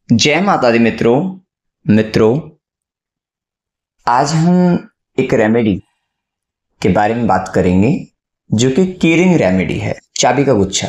जय माता दी मित्रों। आज हम एक रेमेडी के बारे में बात करेंगे जो कि कीरिंग रेमेडी है, चाबी का गुच्छा।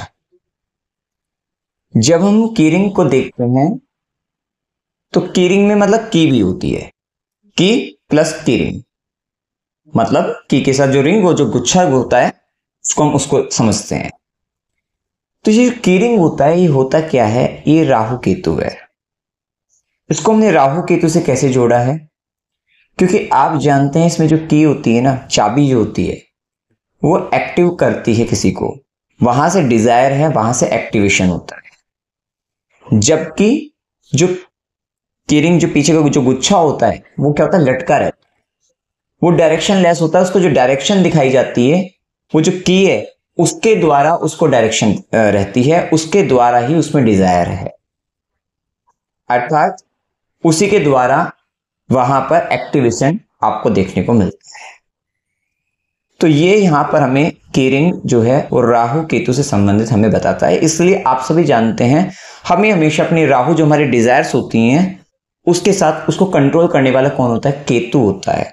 जब हम कीरिंग को देखते हैं तो कीरिंग में मतलब की भी होती है, की प्लस कीरिंग मतलब की के साथ जो रिंग वो जो गुच्छा होता है उसको समझते हैं। तो ये कीरिंग होता है, ये होता क्या है, ये राहु केतु है। इसको हमने राहु केतु से कैसे जोड़ा है, क्योंकि आप जानते हैं इसमें जो की होती है ना, चाबी जो होती है वो एक्टिव करती है किसी को, वहां से डिजायर है, वहां से एक्टिवेशन होता है। जबकि जो कीरिंग जो पीछे का जो गुच्छा होता है वो क्या होता है, लटका रहता है, वो डायरेक्शन लेस होता है। उसको जो डायरेक्शन दिखाई जाती है वो जो की है उसके द्वारा उसको डायरेक्शन रहती है, उसके द्वारा ही उसमें डिजायर है, अर्थात उसी के द्वारा वहां पर एक्टिवेशन आपको देखने को मिलता है। तो ये यहां पर हमें कीरिंग जो है वो राहु केतु से संबंधित हमें बताता है। इसलिए आप सभी जानते हैं हमें हमेशा अपनी राहु जो हमारी डिजायर्स होती हैं उसके साथ उसको कंट्रोल करने वाला कौन होता है, केतु होता है।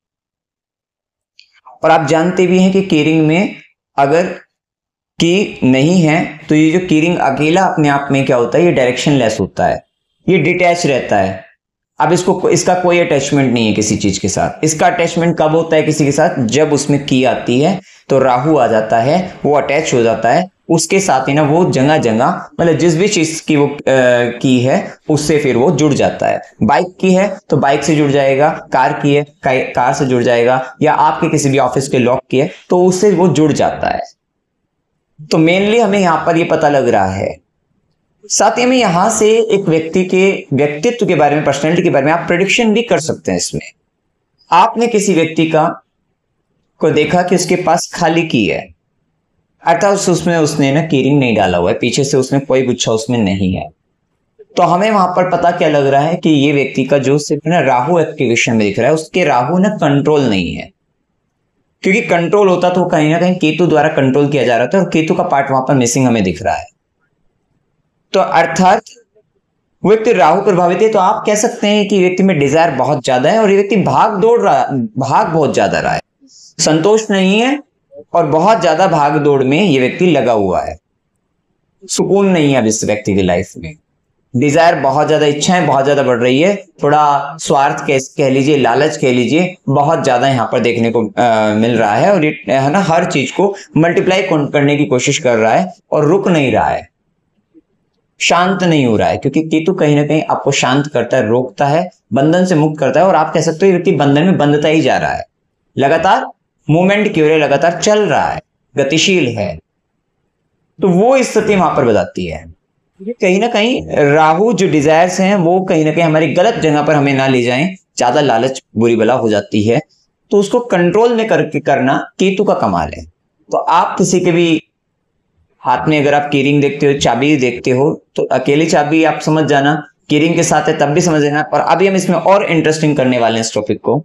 और आप जानते भी हैं कि कीरिंग में अगर की नहीं है तो ये जो कीरिंग अकेला अपने आप में क्या होता है, ये डायरेक्शन लेस होता है, ये डिटैच रहता है। अब इसका कोई अटैचमेंट नहीं है किसी चीज के साथ। इसका अटैचमेंट कब होता है किसी के साथ, जब उसमें की आती है तो राहु आ जाता है, वो अटैच हो जाता है उसके साथ ही ना, वो जगह जगह मतलब जिस भी चीज की वो की है उससे फिर वो जुड़ जाता है। बाइक की है तो बाइक से जुड़ जाएगा, कार की है कार से जुड़ जाएगा, या आपके किसी भी ऑफिस के लॉक की है तो उससे वो जुड़ जाता है। तो मेनली हमें यहां पर ये पता लग रहा है। साथ ही में यहां से एक व्यक्ति के व्यक्तित्व के बारे में, पर्सनैलिटी के बारे में आप प्रेडिक्शन भी कर सकते हैं। इसमें आपने किसी व्यक्ति को देखा कि उसके पास खाली की है, अर्थात उसमें उसने ना कीरिंग नहीं डाला हुआ है, पीछे से उसमें कोई गुच्छा उसमें नहीं है, तो हमें वहां पर पता क्या लग रहा है कि ये व्यक्ति का जो सिर्फ ना राहु एक्टिवेशन में दिख रहा है, उसके राहु ना कंट्रोल नहीं है। क्योंकि कंट्रोल होता तो कहीं ना कहीं केतु द्वारा कंट्रोल किया जा रहा था और केतु का पार्ट वहां पर मिसिंग हमें दिख रहा है। तो अर्थात वो व्यक्ति राहु प्रभावित है। तो आप कह सकते हैं कि व्यक्ति में डिजायर बहुत ज्यादा है और ये व्यक्ति भाग बहुत ज्यादा रहा है, संतोष नहीं है और बहुत ज्यादा भाग दौड़ में ये व्यक्ति लगा हुआ है, सुकून नहीं है अब इस व्यक्ति की लाइफ में। डिजायर बहुत ज्यादा, इच्छाएं बहुत ज्यादा बढ़ रही है, थोड़ा स्वार्थ कह लीजिए, लालच कह लीजिए, बहुत ज्यादा यहाँ पर देखने को मिल रहा है। और ये है ना, हर चीज को मल्टीप्लाई करने की कोशिश कर रहा है और रुक नहीं रहा है, शांत नहीं हो रहा है। क्योंकि केतु कहीं ना कहीं आपको शांत करता है, रोकता है, बंधन से मुक्त करता है। और आप कह सकते हो ये व्यक्ति बंधन में बंधता ही जा रहा है, लगातार मूवमेंट की ओर है, लगातार चल रहा है, गतिशील है। तो वो स्थिति वहां पर बताती है कहीं ना कहीं राहु जो डिजायर्स हैं वो कहीं ना कहीं हमारी गलत जगह पर हमें ना ले जाएं, ज्यादा लालच बुरी बला हो जाती है। तो उसको कंट्रोल में करके करना केतु का कमाल है। तो आप किसी के भी हाथ में अगर आप कीरिंग देखते हो, चाबी देखते हो, तो अकेली चाबी आप समझ जाना, कीरिंग के साथ है तब भी समझ लेना। और अभी हम इसमें और इंटरेस्टिंग करने वाले हैं इस टॉपिक को।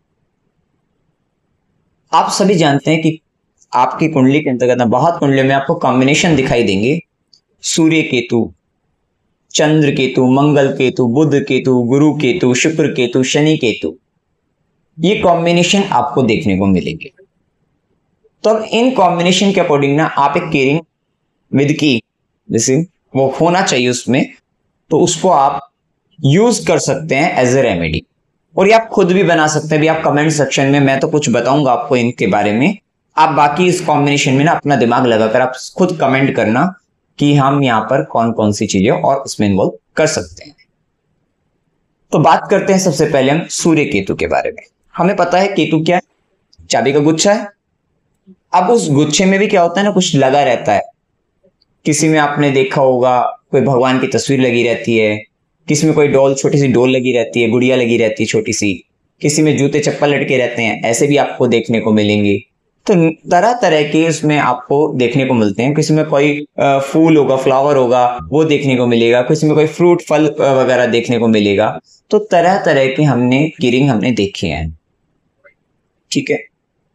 आप सभी जानते हैं कि आपकी कुंडली के अंतर्गत बहुत कुंडलियों में आपको कॉम्बिनेशन दिखाई देंगे, सूर्य केतु, चंद्र केतु, मंगल केतु, बुध केतु, गुरु केतु, शुक्र केतु, शनि केतु, ये कॉम्बिनेशन आपको देखने को मिलेंगे। तो अब इन कॉम्बिनेशन के अकॉर्डिंग ना आप एक कीरिंग विद की जैसे वो होना चाहिए उसमें, तो उसको आप यूज कर सकते हैं एज ए रेमेडी। और ये आप खुद भी बना सकते हैं भी। आप कमेंट सेक्शन में, मैं तो कुछ बताऊंगा आपको इनके बारे में, आप बाकी इस कॉम्बिनेशन में ना अपना दिमाग लगाकर आप खुद कमेंट करना कि हम यहां पर कौन कौन सी चीजें और उसमें इन्वॉल्व कर सकते हैं। तो बात करते हैं सबसे पहले हम सूर्य केतु के बारे में। हमें पता है केतु क्या है, चाबी का गुच्छा है। अब उस गुच्छे में भी क्या होता है ना, कुछ लगा रहता है। किसी में आपने देखा होगा कोई भगवान की तस्वीर लगी रहती है, किसी में कोई डॉल, छोटी सी डॉल लगी रहती है, गुड़िया लगी रहती है छोटी सी, किसी में जूते चप्पल लटके रहते हैं, ऐसे भी आपको देखने को मिलेंगे। तो तरह तरह के उसमें आपको देखने को मिलते हैं। किसी में कोई फूल होगा, फ्लावर होगा, वो देखने को मिलेगा, किसी में कोई फ्रूट फल वगैरह देखने को मिलेगा। तो तरह तरह के हमने कीरिंग हमने देखे हैं, ठीक है।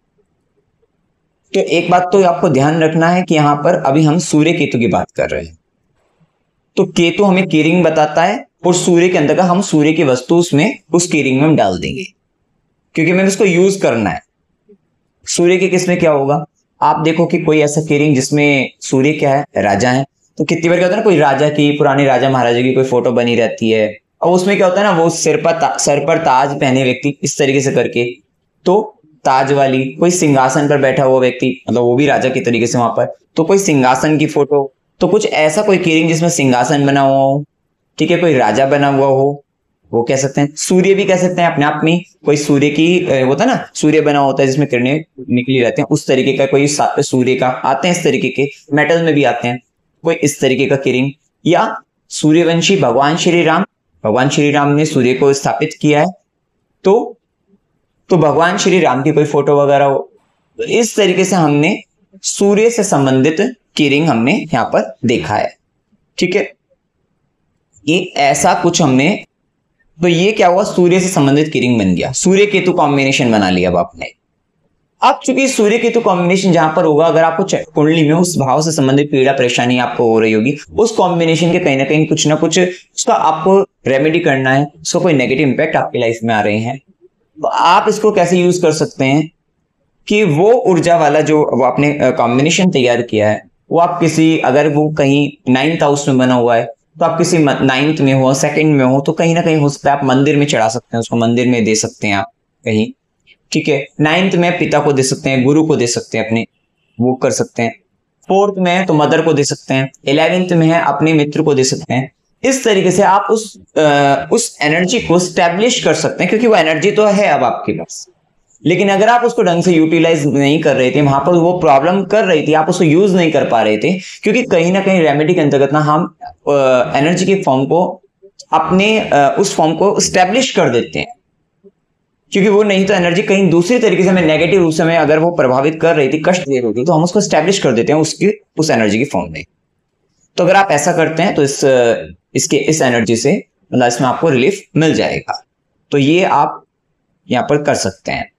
तो एक बात तो आपको ध्यान रखना है कि यहां पर अभी हम सूर्य केतु की बात कर रहे हैं। तो केतु हमें कीरिंग बताता है और सूर्य के अंदर का हम सूर्य की वस्तु उसमें उस कीरिंग में हम डाल देंगे, क्योंकि हमें उसको यूज करना है। सूर्य के किस में क्या होगा, आप देखो कि कोई ऐसा कीरिंग जिसमें सूर्य क्या है, राजा है, तो कितनी बार क्या होता है ना, कोई राजा की, पुराने राजा महाराजा की कोई फोटो बनी रहती है, और उसमें क्या होता है ना, वो सर पर ताज पहने व्यक्ति इस तरीके से करके, तो ताज वाली, कोई सिंहासन पर बैठा हुआ व्यक्ति, मतलब वो भी राजा की तरीके से वहां पर, तो कोई सिंहासन की फोटो, तो कुछ ऐसा कोई कीरिंग जिसमें सिंहासन बना हुआ हो, ठीक है, कोई राजा बना हुआ हो, वो कह सकते हैं। सूर्य भी कह सकते हैं अपने आप में, कोई सूर्य की होता है ना, सूर्य बना होता है जिसमें किरणें निकली रहती हैं, उस तरीके का कोई सूर्य का आते हैं, इस तरीके के मेटल में भी आते हैं, कोई इस तरीके का किरण, या सूर्यवंशी भगवान श्री राम ने सूर्य को स्थापित किया है, तो भगवान श्री राम की कोई फोटो वगैरह हो, तो इस तरीके से हमने सूर्य से संबंधित किरण हमने यहां पर देखा है, ठीक है। ये ऐसा कुछ हमने, तो ये क्या हुआ, सूर्य से संबंधित किरण बन गया, सूर्य केतु कॉम्बिनेशन बना लिया अब आपने। अब चूंकि सूर्य केतु कॉम्बिनेशन जहां पर होगा, अगर आपको कुंडली में उस भाव से संबंधित पीड़ा परेशानी आपको हो रही होगी, उस कॉम्बिनेशन के कहीं ना कहीं कुछ ना कुछ उसका आपको रेमेडी करना है, उसका कोई नेगेटिव इंपैक्ट आपकी लाइफ में आ रहे हैं, तो आप इसको कैसे यूज कर सकते हैं कि वो ऊर्जा वाला जो वो आपने कॉम्बिनेशन तैयार किया है, वो आप किसी, अगर वो कहीं 9th हाउस में बना हुआ है, तो आप किसी 9th में हो, 2nd में हो, तो कहीं ना कहीं हो सकता है आप मंदिर में चढ़ा सकते हैं, उसको मंदिर में दे सकते हैं आप कहीं, ठीक है। 9th में पिता को दे सकते हैं, गुरु को दे सकते हैं अपने, वो कर सकते हैं। 4th में है तो मदर को दे सकते हैं। 11th में है अपने मित्र को दे सकते हैं। इस तरीके से आप उस एनर्जी को स्टैब्लिश कर सकते हैं, क्योंकि वो एनर्जी तो है अब आपके पास, लेकिन अगर आप उसको ढंग से यूटिलाइज नहीं कर रहे थे, वहां पर वो प्रॉब्लम कर रही थी, आप उसको यूज नहीं कर पा रहे थे, क्योंकि कहीं ना कहीं रेमेडी के अंतर्गत ना हम एनर्जी के फॉर्म को अपने उस फॉर्म को स्टैब्लिश कर देते हैं, क्योंकि वो नहीं तो एनर्जी कहीं दूसरी तरीके से हमें नेगेटिव रूप से हमें अगर वो प्रभावित कर रही थी, कष्ट दे रही थी, तो हम उसको स्टैब्लिश कर देते हैं उस एनर्जी की फॉर्म में। तो अगर आप ऐसा करते हैं तो इस एनर्जी से मतलब इसमें आपको रिलीफ मिल जाएगा। तो ये आप यहां पर कर सकते हैं।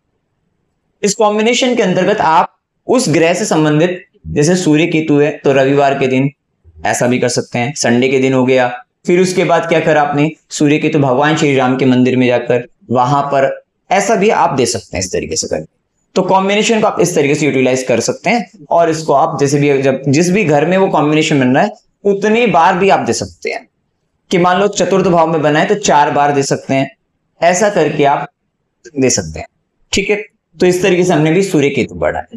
इस कॉम्बिनेशन के अंतर्गत आप उस ग्रह से संबंधित, जैसे सूर्य केतु है तो रविवार के दिन ऐसा भी कर सकते हैं, संडे के दिन हो गया। फिर उसके बाद क्या करा आपने, सूर्य केतु भगवान श्री राम के मंदिर में जाकर वहां पर ऐसा भी आप दे सकते हैं, इस तरीके से कर। तो कॉम्बिनेशन को आप इस तरीके से यूटिलाइज कर सकते हैं, और इसको आप जैसे भी जब जिस भी घर में वो कॉम्बिनेशन बन रहा है उतनी बार भी आप दे सकते हैं, कि मान लो चतुर्थ भाव में बना है तो 4 बार दे सकते हैं, ऐसा करके आप दे सकते हैं, ठीक है। तो इस तरीके से हमने भी सूर्य केतु पढ़ा है।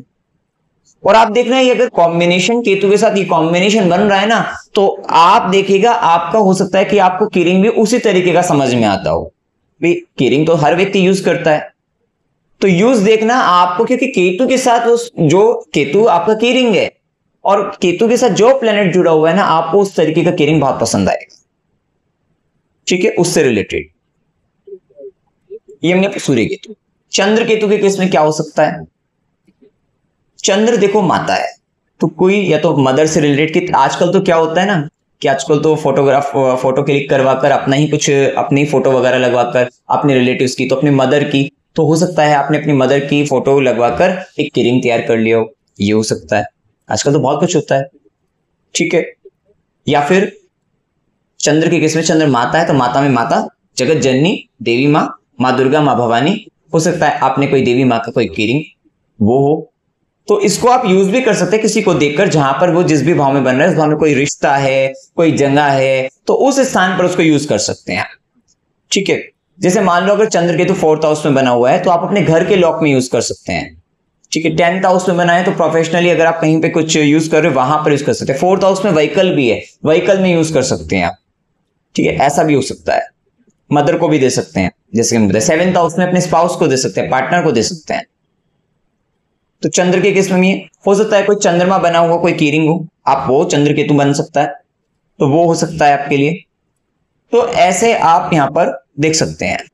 और आप देख रहे हैं अगर कॉम्बिनेशन केतु के साथ ये कॉम्बिनेशन बन रहा है ना, तो आप देखिएगा आपका हो सकता है कि आपको कीरिंग भी उसी तरीके का समझ में आता हो। भाई कीरिंग तो हर व्यक्ति यूज करता है, तो यूज देखना आपको, क्योंकि केतु के साथ जो केतु आपका कीरिंग है और केतु के साथ जो प्लेनेट जुड़ा हुआ है ना, आपको उस तरीके का कीरिंग बहुत पसंद आएगा, ठीक है, उससे रिलेटेड। ये हमने सूर्य केतु। चंद्र केतु के केस में क्या हो सकता है, चंद्र देखो माता है, तो कोई या तो मदर से रिलेटेड, की आजकल तो क्या होता है ना कि आजकल तो फोटो क्लिक करवाकर अपना ही कुछ, अपनी फोटो वगैरह लगवाकर अपने रिलेटिव्स की, तो अपनी मदर की, तो हो सकता है आपने अपनी मदर की फोटो लगवाकर एक कीरिंग तैयार कर लिया हो, ये हो सकता है। आजकल तो बहुत कुछ होता है, ठीक है। या फिर चंद्र के केस में चंद्र माता है, तो माता में माता जगत जननी देवी माँ दुर्गा, माँ भवानी, हो सकता है आपने कोई देवी माँ का कोई कीरिंग वो हो, तो इसको आप यूज भी कर सकते हैं किसी को देखकर, जहां पर वो जिस भी भाव में बन रहा है उस भाव में कोई रिश्ता है, कोई जगह है, तो उस स्थान पर उसको यूज कर सकते हैं, ठीक है। जैसे मान लो अगर चंद्र केतु 4th हाउस में बना हुआ है तो आप अपने घर के लॉक में यूज कर सकते हैं, ठीक है। 10th हाउस में बना है तो प्रोफेशनली अगर आप कहीं पे कुछ यूज कर रहे हो वहां पर यूज कर सकते हैं। 4th हाउस में व्हीकल भी है, व्हीकल में यूज कर सकते हैं आप, ठीक है, ऐसा भी हो सकता है। मदर को भी दे सकते हैं, जैसे कि 7th हाउस में अपने स्पाउस को दे सकते हैं, पार्टनर को दे सकते हैं। तो चंद्र के केस में हो सकता है कोई चंद्रमा बना हुआ कोई कीरिंग हो, आप वो चंद्र केतु बन सकता है, तो वो हो सकता है आपके लिए। तो ऐसे आप यहां पर देख सकते हैं।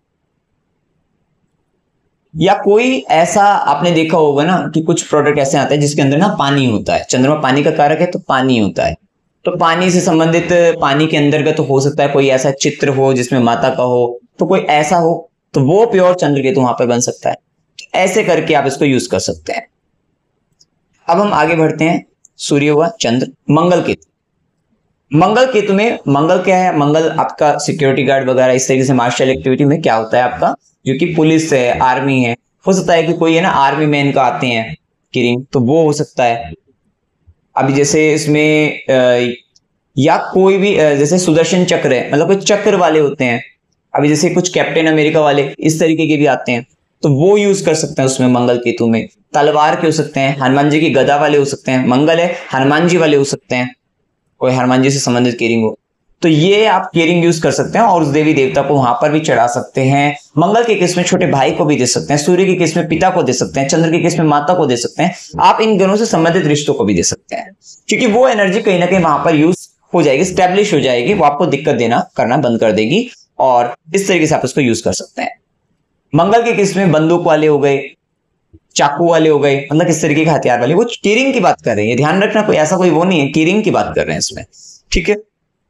या कोई ऐसा आपने देखा होगा ना कि कुछ प्रोडक्ट ऐसे आते हैं जिसके अंदर ना पानी होता है, चंद्रमा पानी का कारक है तो पानी होता है, तो पानी से संबंधित, पानी के अंतर्गत तो हो सकता है कोई ऐसा चित्र हो जिसमें माता का हो, तो कोई ऐसा हो तो वो प्योर चंद्र केतु वहां पर बन सकता है। तो ऐसे करके आप इसको यूज कर सकते हैं। अब हम आगे बढ़ते हैं। सूर्य हुआ, चंद्र, मंगल केतु। मंगल केतु में, मंगल क्या है, मंगल आपका सिक्योरिटी गार्ड वगैरह इस तरीके से मार्शल एक्टिविटी में क्या होता है आपका, जो कि पुलिस है, आर्मी है, हो सकता है कि कोई है ना आर्मी मैन का आते हैं किरिंग, तो वो हो सकता है। अभी जैसे इसमें या कोई भी जैसे सुदर्शन चक्र है, मतलब कोई चक्र वाले होते हैं, अभी जैसे कुछ कैप्टन अमेरिका वाले इस तरीके के भी आते हैं, तो वो यूज कर सकते हैं उसमें मंगल केतु में। तलवार के हो सकते हैं, हनुमान जी की गदा वाले हो सकते हैं, मंगल है हनुमान जी वाले हो सकते हैं, कोई हनुमान जी से संबंधित केरिंग हो, तो ये आप केरिंग यूज कर सकते हैं और उस देवी देवता को वहां पर भी चढ़ा सकते हैं। मंगल के केस में छोटे भाई को भी दे सकते हैं, सूर्य के केस में पिता को दे सकते हैं, चंद्र के केस में माता को दे सकते हैं, आप इन दोनों से संबंधित रिश्तों को भी दे सकते हैं, क्योंकि वो एनर्जी कहीं ना कहीं वहां पर यूज हो जाएगी, स्टैब्लिश हो जाएगी, वो आपको दिक्कत देना करना बंद कर देगी, और इस तरीके से आप उसको यूज कर सकते हैं। मंगल के केस में बंदूक वाले हो गए, चाकू वाले हो गए, मतलब किस तरीके के हथियार वाले, वो कीरिंग की बात कर रहे हैं, ध्यान रखना, कोई ऐसा कोई वो नहीं है, कीरिंग की बात कर रहे हैं इसमें, ठीक है।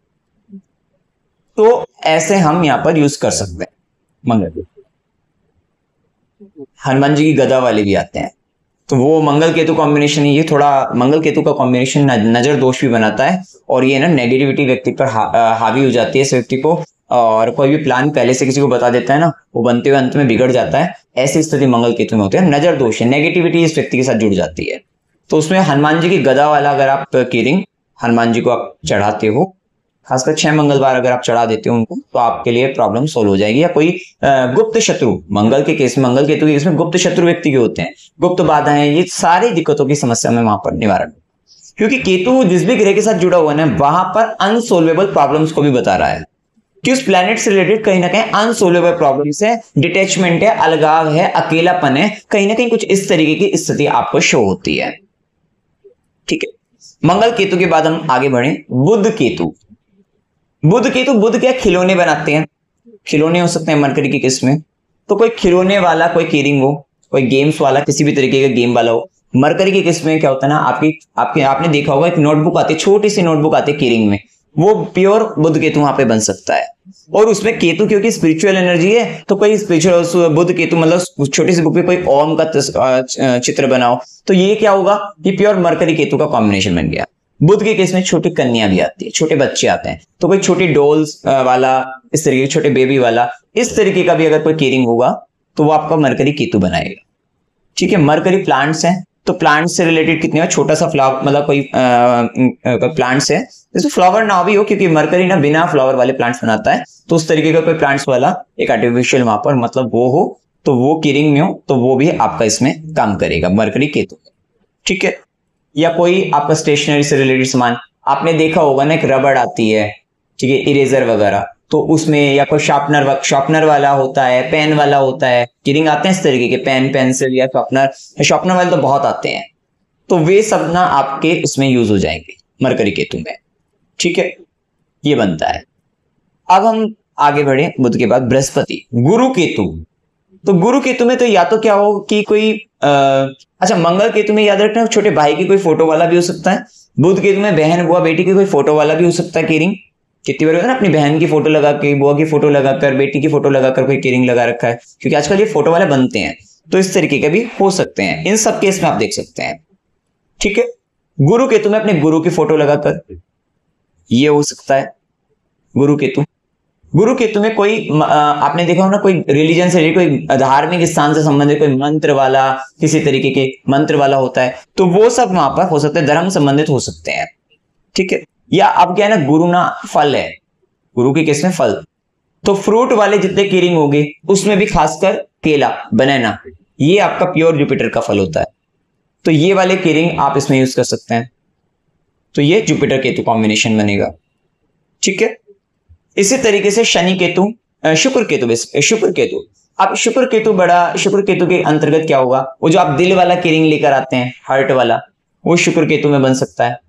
तो ऐसे हम यहां पर यूज कर सकते हैं मंगल। हनुमान जी की गदा वाले भी आते हैं, तो वो मंगल केतु कॉम्बिनेशन है, ये थोड़ा मंगल केतु का कॉम्बिनेशन नजर दोष भी बनाता है, और ये ना नेगेटिविटी व्यक्ति पर हावी हो जाती है इस व्यक्ति को, और कोई भी प्लान पहले से किसी को बता देता है ना, वो बनते हुए अंत में बिगड़ जाता है, ऐसी स्थिति मंगल केतु में होती है, नजर दोष है, नेगेटिविटी इस व्यक्ति के साथ जुड़ जाती है। तो उसमें हनुमान जी की गदा वाला अगर आप कीरिंग हनुमान जी को आप चढ़ाते हो, खासकर 6 मंगलवार अगर आप चढ़ा देते हो उनको, तो आपके लिए प्रॉब्लम सोल्व हो जाएगी। या कोई गुप्त शत्रु, मंगल के केस में, मंगल केतु के केस में गुप्त शत्रु व्यक्ति के होते हैं, गुप्त बाधाएं, ये सारी दिक्कतों की समस्या में वहां पर निवारण, क्योंकि केतु जिस भी ग्रह के साथ जुड़ा हुआ है ना, वहां पर अनसोल्वेबल प्रॉब्लम्स को भी बता रहा है कि उस प्लैनेट से रिलेटेड कहीं ना कहीं अनसोल्वेबल प्रॉब्लम्स है, डिटैचमेंट है, अलगाव है, अकेलापन है, कहीं ना कहीं कुछ इस तरीके की स्थिति आपको शो होती है, ठीक है। मंगल केतु के बाद हम आगे बढ़े, बुध केतु। बुध केतु, बुध क्या खिलौने बनाते हैं, खिलौने हो सकते हैं मरकरी के केस में, तो कोई खिलौने वाला कोई कीरिंग हो, कोई गेम्स वाला, किसी भी तरीके का गेम वाला हो। मरकरी के केस में क्या होता है ना, आपने देखा होगा एक नोटबुक आती है, छोटी सी नोटबुक आती है कीरिंग में, वो प्योर बुध केतु वहां पे बन सकता है, और उसमें केतु क्योंकि स्पिरिचुअल एनर्जी है, तो कोई स्पिरिचुअल बुध केतु मतलब छोटी सी बुक पे कोई ओम का चित्र बनाओ, तो ये क्या होगा, ये प्योर मरकरी केतु का कॉम्बिनेशन बन गया। बुध के केस में छोटी कन्या भी आती है, छोटे बच्चे आते हैं, तो कोई छोटी डॉल्स वाला, इस तरीके छोटे बेबी वाला, इस तरीके का भी अगर कोई कीरिंग होगा तो वो आपका मरकरी केतु बनाएगा, ठीक है। मरकरी प्लांट्स हैं, तो प्लांट्स से रिलेटेड कितने, छोटा सा फ्लावर, मतलब कोई प्लांट्स है, जैसे फ्लावर ना भी हो, क्योंकि मरकरी ना बिना फ्लावर वाले प्लांट्स बनाता है, तो उस तरीके का कोई प्लांट्स वाला एक आर्टिफिशियल वहां पर मतलब वो हो, तो वो कीरिंग में हो, तो वो भी आपका इसमें काम करेगा मरकरी केतु, ठीक है। या कोई आपका स्टेशनरी से रिलेटेड सामान, आपने देखा होगा ना, एक रबड़ आती है, ठीक है, इरेजर वगैरह, तो उसमें या कोई शार्पनर वाला होता है, पेन वाला होता है, कीरिंग आते हैं इस तरीके के, पेन, पेंसिल या शार्पनर वाले तो बहुत आते हैं, तो वे सब ना आपके उसमें यूज हो जाएंगे मरकरी केतु में, ठीक है, ये बनता है। अब हम आगे बढ़े, बुध के बाद बृहस्पति, गुरु केतु। तो गुरु केतु में तो या तो क्या हो कि कोई अच्छा, मंगल केतु में याद रखना छोटे भाई की कोई फोटो वाला भी हो सकता है, बुध केतु में बहन बुआ बेटी की कोई फोटो वाला भी हो सकता है कीरिंग, कितनी बार होता है ना, अपनी बहन की फोटो लगा के, बुआ की फोटो लगाकर, बेटी की फोटो लगाकर कोई कीरिंग लगा रखा है, क्योंकि आजकल ये फोटो वाले बनते हैं, तो इस तरीके के भी हो सकते हैं, इन सब केस में आप देख सकते हैं, ठीक है। गुरु केतु में अपने गुरु की फोटो लगाकर, ये हो सकता है गुरु केतु। गुरु केतु में कोई आपने देखा हो ना, कोई रिलीजन से, कोई धार्मिक स्थान से संबंधित कोई मंत्र वाला, किसी तरीके के मंत्र वाला होता है, तो वो सब वहां पर हो सकते हैं, धर्म संबंधित हो सकते हैं, ठीक है। या अब क्या है ना, गुरु ना फल है, गुरु के केस में फल, तो फ्रूट वाले जितने कीरिंग होंगे उसमें भी खासकर केला, बनाना, ये आपका प्योर जुपिटर का फल होता है, तो ये वाले कीरिंग आप इसमें यूज कर सकते हैं, तो ये जुपिटर केतु कॉम्बिनेशन बनेगा, ठीक है। इसी तरीके से शनि केतु, शुक्र केतु, शुक्र केतु, अब शुक्र केतु शुक्र केतु के अंतर्गत क्या होगा, वो जो आप दिल वाला कीरिंग लेकर आते हैं, हार्ट वाला, वो शुक्र केतु में बन सकता है।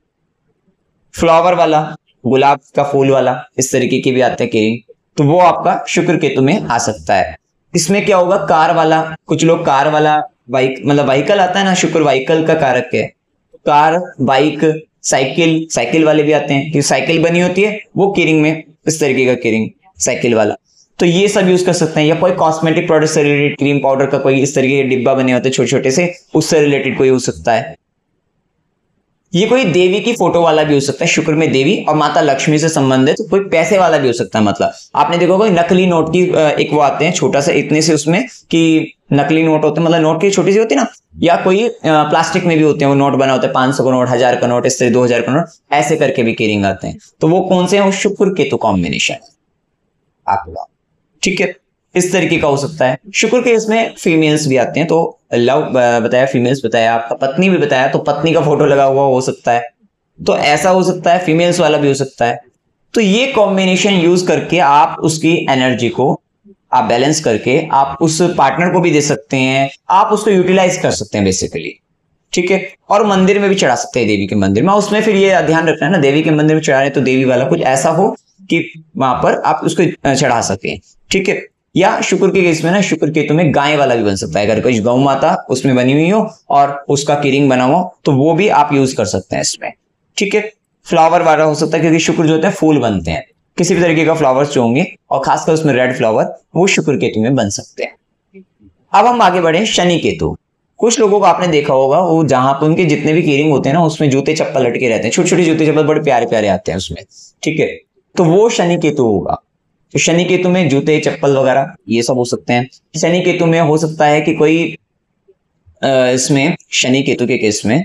फ्लावर वाला, गुलाब का फूल वाला, इस तरीके के भी आते हैं कीरिंग, तो वो आपका शुक्र केतु में आ सकता है। इसमें क्या होगा, कार वाला, कुछ लोग कार वाला मतलब व्हीकल आता है ना, शुक्र व्हीकल का कारक है, कार, बाइक, साइकिल वाले भी आते हैं, कि साइकिल बनी होती है वो कीरिंग में, इस तरीके का कीरिंग साइकिल वाला, तो ये सब यूज कर सकते हैं। या कोई कॉस्मेटिक प्रोडक्ट से रिलेटेड, क्रीम पाउडर का कोई इस तरीके के डिब्बा बने होते हैं छोटे छोटे से, उससे रिलेटेड कोई हो सकता है, ये कोई देवी की फोटो वाला भी हो सकता है, शुक्र में देवी और माता लक्ष्मी से संबंधित कोई पैसे वाला भी हो सकता है। मतलब आपने देखा कोई नकली नोट की एक वो आते हैं छोटा सा इतने से, उसमें कि नकली नोट होते हैं, मतलब नोट की छोटी सी होती है ना, या कोई प्लास्टिक में भी होते हैं, वो नोट बना होता है 500 का नोट, 1000 का नोट, इस तरह 2000 का नोट, ऐसे करके भी कीरिंग आते हैं। तो वो कौन से हैं? वो शुक्र केतु कॉम्बिनेशन आपका, ठीक है, इस तरीके का हो सकता है। शुक्र के इसमें फीमेल्स भी आते हैं, तो लव बताया, फीमेल्स बताया, आपका पत्नी भी बताया, तो पत्नी का फोटो लगा हुआ हो सकता है, तो ऐसा हो सकता है, फीमेल्स वाला भी हो सकता है। तो ये कॉम्बिनेशन यूज करके आप उसकी एनर्जी को आप बैलेंस करके आप उस पार्टनर को भी दे सकते हैं, आप उसको यूटिलाइज कर सकते हैं बेसिकली, ठीक है। और मंदिर में भी चढ़ा सकते हैं, देवी के मंदिर में। उसमें फिर ये ध्यान रखना है ना, देवी के मंदिर में चढ़ा रहे तो देवी वाला कुछ ऐसा हो कि वहां पर आप उसको चढ़ा सकें, ठीक है। या शुक्र के केस में ना, शुक्र केतु में गाय वाला भी बन सकता है, अगर कोई गौ माता उसमें बनी हुई हो और उसका कीरिंग बना हो तो वो भी आप यूज कर सकते हैं इसमें, ठीक है। फ्लावर वाला हो सकता है, क्योंकि शुक्र जो होते हैं फूल बनते हैं, किसी भी तरीके का फ्लावर्स जो होंगे और खासकर उसमें रेड फ्लावर, वो शुक्र केतु में बन सकते हैं। अब हम आगे बढ़े शनि केतु। कुछ लोगों को आपने देखा होगा, वो जहां पर उनके जितने भी कीरिंग होते हैं ना, उसमें जूते चप्पल लटके रहते हैं, छोटे छोटे जूते चप्पल बड़े प्यारे प्यारे आते हैं उसमें, ठीक है। तो वो शनि केतु होगा। तो शनि केतु में जूते चप्पल वगैरह ये सब हो सकते हैं। शनि केतु में हो सकता है कि कोई इसमें शनि केतु के केस में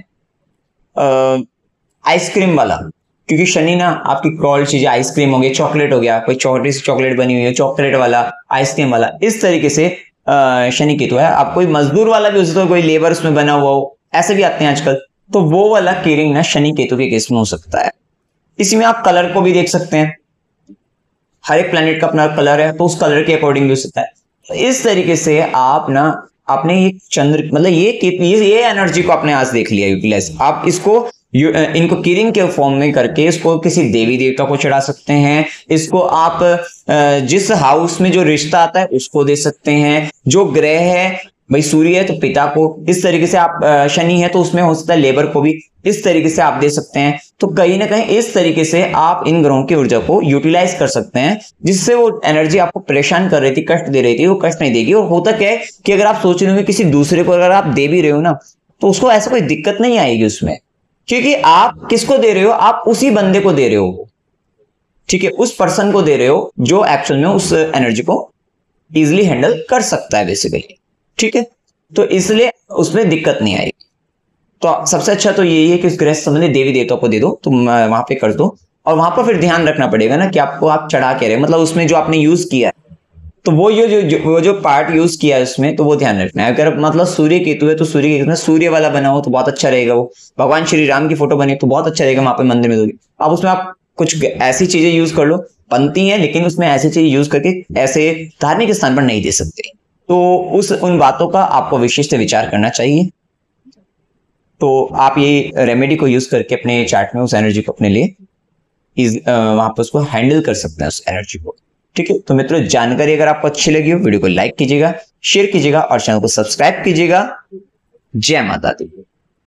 आइसक्रीम वाला, क्योंकि शनि ना आपकी क्रॉल चीजें, आइसक्रीम हो गया, चॉकलेट हो गया, कोई छोटी सी चॉकलेट बनी हुई है, चॉकलेट वाला, आइसक्रीम वाला, इस तरीके से शनि केतु है। आप कोई मजदूर वाला भी हो सकता है, कोई लेबर उसमें बना हुआ हो, ऐसे भी आते हैं आजकल। तो वो वाला कीरिंग ना शनि केतु के केस में हो सकता है। इसी में आप कलर को भी देख सकते हैं, हर एक प्लैनेट का अपना कलर है, तो उस कलर के अकॉर्डिंग भी हो सकता है। तो इस तरीके से आप ना आपने ये चंद्र मतलब ये एनर्जी को आपने आज देख लिया यूटिलाइज। आप इसको इनको कीरिंग के फॉर्म में करके इसको किसी देवी देवता को चढ़ा सकते हैं, इसको आप जिस हाउस में जो रिश्ता आता है उसको दे सकते हैं, जो ग्रह है भाई सूर्य है तो पिता को, इस तरीके से आप शनि है तो उसमें हो सकता है लेबर को भी, इस तरीके से आप दे सकते हैं। तो कहीं ना कहीं इस तरीके से आप इन ग्रहों की ऊर्जा को यूटिलाइज कर सकते हैं, जिससे वो एनर्जी आपको परेशान कर रही थी, कष्ट दे रही थी, वो कष्ट नहीं देगी। और होता क्या है कि अगर आप सोच रहे हो किसी दूसरे को अगर आप दे भी रहे हो ना, तो उसको ऐसा कोई दिक्कत नहीं आएगी उसमें, क्योंकि आप किसको दे रहे हो, आप उसी बंदे को दे रहे हो, ठीक है, उस पर्सन को दे रहे हो जो एक्चुअल में उस एनर्जी को इजिली हैंडल कर सकता है बेसिकली, ठीक है। तो इसलिए उसमें दिक्कत नहीं आएगी। तो सबसे अच्छा तो यही है कि उस ग्रह संबंधी देवी देवताओं को दे दो, तो वहां पे कर दो। और वहां पर फिर ध्यान रखना पड़ेगा ना कि आपको आप चढ़ा के रहे, मतलब उसमें जो आपने यूज किया है, तो वो जो पार्ट यूज किया है उसमें, तो वो ध्यान रखना है। अगर मतलब सूर्य केतु है तो सूर्य केतु में सूर्य वाला बना हो तो बहुत अच्छा रहेगा। वो भगवान श्री राम की फोटो बनी तो बहुत अच्छा रहेगा, वहां पे मंदिर में दोगे। अब उसमें आप कुछ ऐसी चीजें यूज कर लो, बनती हैं, लेकिन उसमें ऐसी चीजें यूज करके ऐसे धार्मिक स्थान पर नहीं दे सकते। तो उन बातों का आपको विशिष्ट विचार करना चाहिए। तो आप ये रेमेडी को यूज करके अपने चार्ट में उस एनर्जी को अपने लिए वहां पर उसको हैंडल कर सकते हैं, उस एनर्जी को, ठीक है। तो मित्रों, जानकारी अगर आपको अच्छी लगी हो, वीडियो को लाइक कीजिएगा, शेयर कीजिएगा और चैनल को सब्सक्राइब कीजिएगा। जय माता दी।